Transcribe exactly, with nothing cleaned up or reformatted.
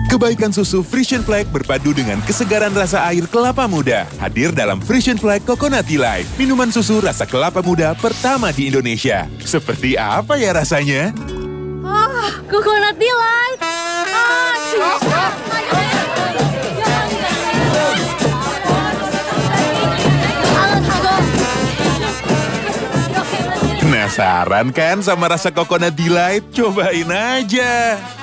Kebaikan susu Frisian Flag berpadu dengan kesegaran rasa air kelapa muda. Hadir dalam Frisian Flag Coconut Delight, minuman susu rasa kelapa muda pertama di Indonesia. Seperti apa ya rasanya? Ah, Coconut Delight. Ah, susah. Penasaran kan sama rasa Coconut Delight? Cobain aja.